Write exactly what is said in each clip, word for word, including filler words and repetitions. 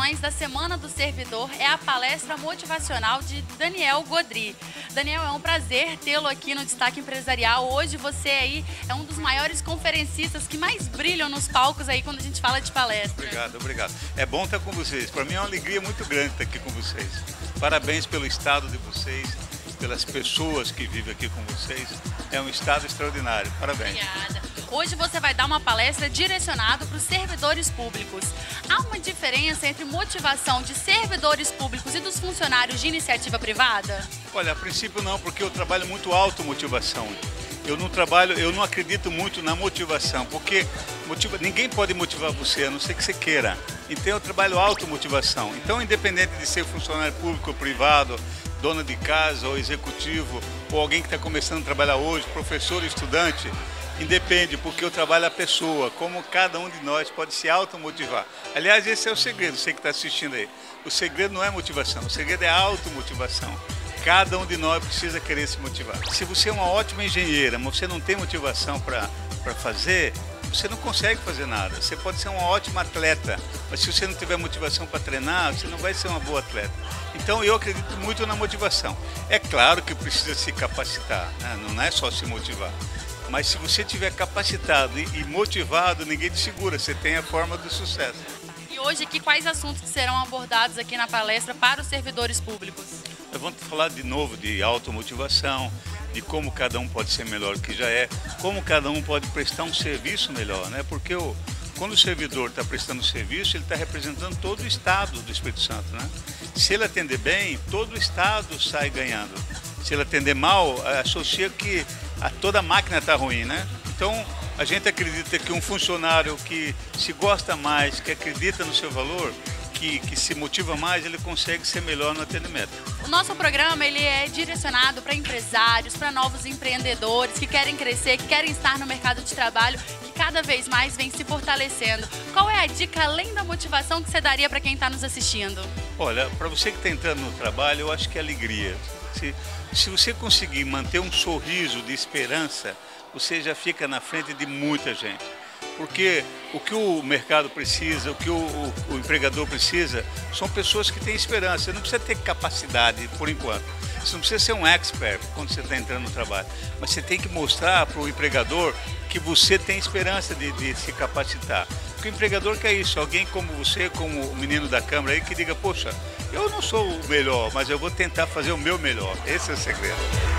atrações da Semana do Servidor é a palestra motivacional de Daniel Godry. Daniel, é um prazer tê-lo aqui no Destaque Empresarial. Hoje você aí é um dos maiores conferencistas que mais brilham nos palcos aí quando a gente fala de palestra. Obrigado, obrigado. É bom estar com vocês. Para mim é uma alegria muito grande estar aqui com vocês. Parabéns pelo estado de vocês, pelas pessoas que vivem aqui com vocês. É um estado extraordinário. Parabéns. Obrigada. Hoje você vai dar uma palestra direcionada para os servidores públicos. Há uma diferença entre motivação de servidores públicos e dos funcionários de iniciativa privada? Olha, a princípio não, porque eu trabalho muito automotivação. Eu não trabalho, eu não acredito muito na motivação, porque motiva, ninguém pode motivar você, a não ser que você queira. Então eu trabalho automotivação. Então, independente de ser funcionário público ou privado, dona de casa ou executivo, ou alguém que está começando a trabalhar hoje, professor ou estudante, independe, porque eu trabalho a pessoa, como cada um de nós pode se automotivar. Aliás, esse é o segredo, você que está assistindo aí. O segredo não é motivação, o segredo é automotivação. Cada um de nós precisa querer se motivar. Se você é uma ótima engenheira, mas você não tem motivação para para fazer, você não consegue fazer nada. Você pode ser uma ótima atleta, mas se você não tiver motivação para treinar, você não vai ser uma boa atleta. Então eu acredito muito na motivação. É claro que precisa se capacitar, né? Não é só se motivar. Mas se você estiver capacitado e motivado, ninguém te segura, você tem a forma do sucesso. E hoje aqui, quais assuntos que serão abordados aqui na palestra para os servidores públicos? Eu vou falar de novo de automotivação, de como cada um pode ser melhor do que já é, como cada um pode prestar um serviço melhor, né? Porque o, quando o servidor está prestando serviço, ele está representando todo o Estado do Espírito Santo, né? Se ele atender bem, todo o Estado sai ganhando. Se ele atender mal, associa que a, toda a máquina está ruim, né? Então, a gente acredita que um funcionário que se gosta mais, que acredita no seu valor, que, que se motiva mais, ele consegue ser melhor no atendimento. O nosso programa ele é direcionado para empresários, para novos empreendedores que querem crescer, que querem estar no mercado de trabalho, que cada vez mais vem se fortalecendo. Qual é a dica, além da motivação, que você daria para quem está nos assistindo? Olha, para você que está entrando no trabalho, eu acho que é alegria. Se, se você conseguir manter um sorriso de esperança, você já fica na frente de muita gente. Porque o que o mercado precisa, o que o, o, o empregador precisa, são pessoas que têm esperança. Você não precisa ter capacidade por enquanto. Você não precisa ser um expert quando você está entrando no trabalho. Mas você tem que mostrar para o empregador que você tem esperança de, de se capacitar. Porque o empregador quer isso, alguém como você, como o menino da câmara aí, que diga, poxa, eu não sou o melhor, mas eu vou tentar fazer o meu melhor. Esse é o segredo.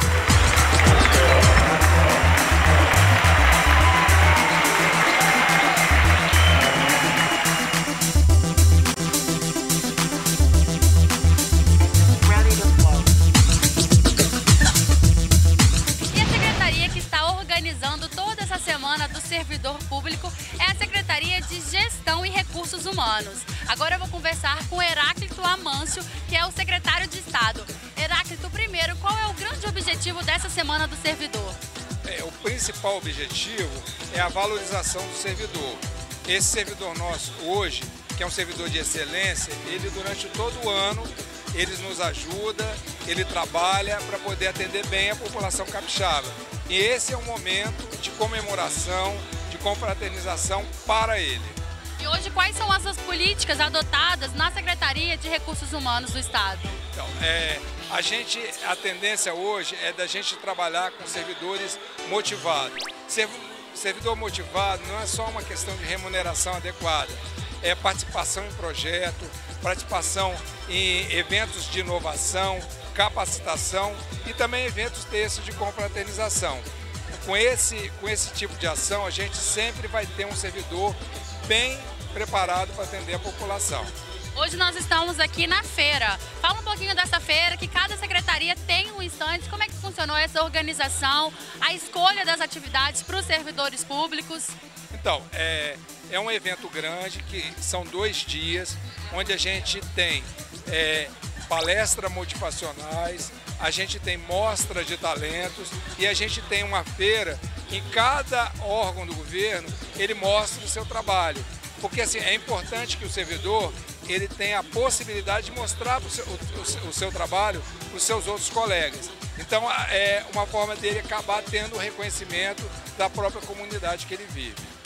Toda essa semana do servidor público é a Secretaria de Gestão e Recursos Humanos. Agora eu vou conversar com Heráclito Amâncio, que é o secretário de Estado. Heráclito, primeiro, qual é o grande objetivo dessa semana do servidor? É, o principal objetivo é a valorização do servidor. Esse servidor nosso hoje, que é um servidor de excelência, ele durante todo o ano ele nos ajuda, ele trabalha para poder atender bem a população capixaba. E esse é um momento de comemoração, de confraternização para ele. E hoje, quais são as políticas adotadas na Secretaria de Recursos Humanos do Estado? Então, é, a, gente, a tendência hoje é da gente trabalhar com servidores motivados. Servidor motivado não é só uma questão de remuneração adequada, é participação em projeto, participação em eventos de inovação, capacitação e também eventos desses de confraternização. Com esse, com esse tipo de ação, a gente sempre vai ter um servidor bem preparado para atender a população. Hoje nós estamos aqui na feira. Fala um pouquinho dessa feira, que cada secretaria tem um instante. Como é que funcionou essa organização, a escolha das atividades para os servidores públicos? Então, é, é um evento grande, que são dois dias, onde a gente tem é, palestras motivacionais, a gente tem mostra de talentos e a gente tem uma feira em cada órgão do governo, ele mostra o seu trabalho. Porque assim, é importante que o servidor ele tenha a possibilidade de mostrar o seu, o, o seu trabalho para os seus outros colegas. Então é uma forma dele acabar tendo o reconhecimento da própria comunidade que ele vive. Você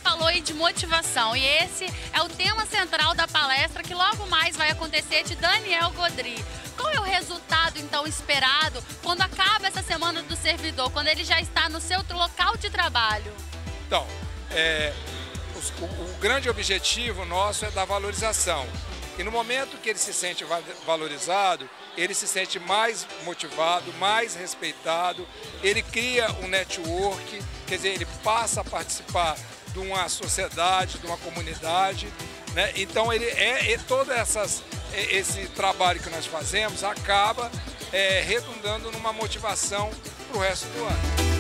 falou aí de motivação e esse é o tema central da palestra que logo mais vai acontecer de Daniel Godry. Qual é o resultado, então, esperado quando acaba essa Semana do Servidor, quando ele já está no seu local de trabalho? Então, é, o, o grande objetivo nosso é da valorização. E no momento que ele se sente valorizado, ele se sente mais motivado, mais respeitado, ele cria um network, quer dizer, ele passa a participar de uma sociedade, de uma comunidade, né? Então, ele é, é todo essas, esse trabalho que nós fazemos acaba é, redundando numa motivação para o resto do ano.